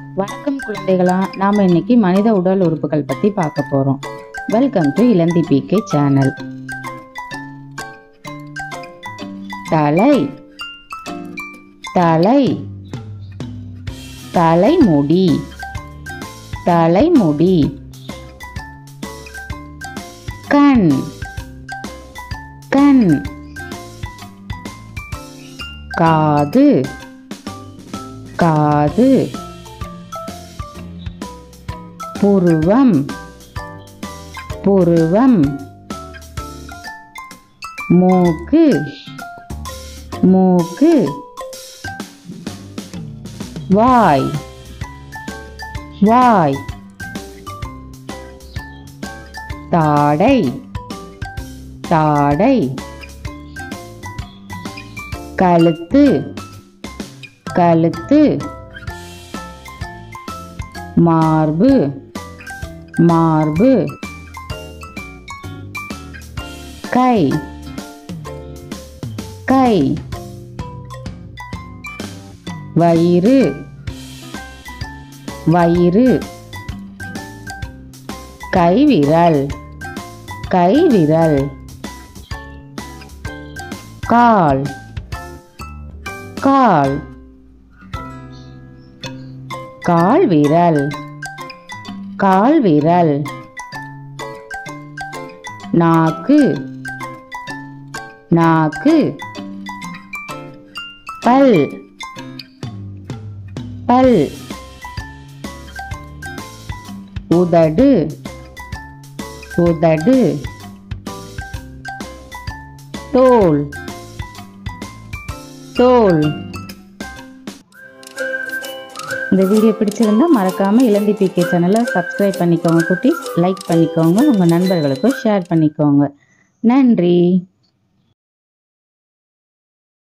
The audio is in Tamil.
வணக்கம் குழந்தைகளா, நாம இன்னைக்கு மனித உடல் உறுப்புகள் பத்தி பார்க்க போறோம். Welcome to Ilanthi PK channel. தலை, தலை, தலைமுடி, தலைமுடி. கண், கண். காது, காது. புருவம், புருவம். மூக்கு, மூக்கு. வாய், வாய். தாடை, தாடை. கழுத்து, கழுத்து. மார்பு, மார்பு. கை, கை. வயிறு, வயிறு. கைவிரல், கைவிரல். கால், கால். கால்விரல், கால்விரல். நாக்கு, நாக்கு. பல், பல். உதடு, உதடு. தோல், தோல். இந்த வீடியோ பிடிச்சிருந்தா மறக்காம இளந்தி பிகே சேனலை சப்ஸ்கிரைப் பண்ணிக்கோங்க குட்டீஸ். லைக் பண்ணிக்கோங்க, உங்க நண்பர்களுக்கும் ஷேர் பண்ணிக்கோங்க. நன்றி.